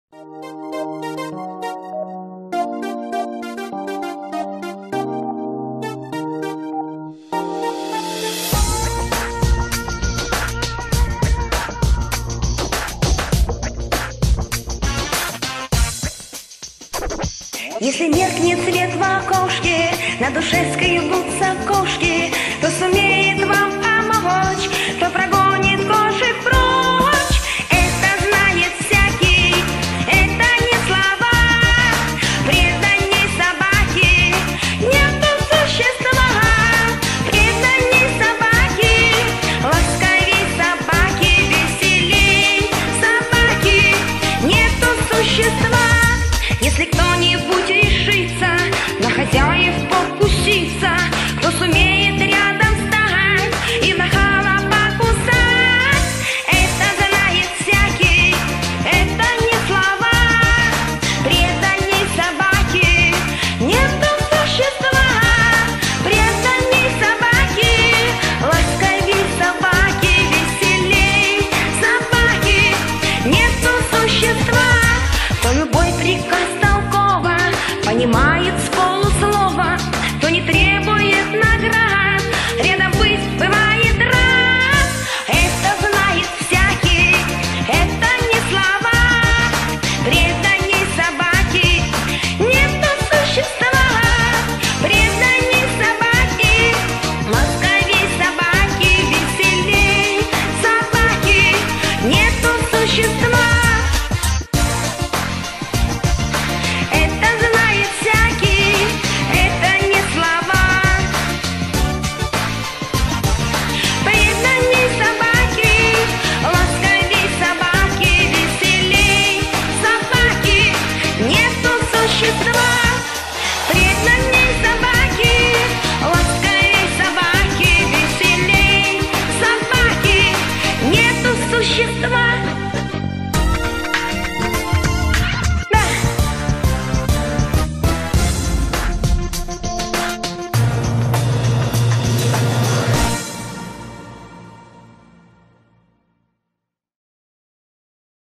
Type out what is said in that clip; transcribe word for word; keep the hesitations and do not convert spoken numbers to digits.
Если меркнет свет в окошке, на душе скребутся кошки, кто сумеет вам помочь, кто прогонит кошек прочь. Это знает всякий, это не слова. Преданней собаки нету существа. Преданней собаки, ласковей собаки, веселей собаки нету существа. Если кто-нибудь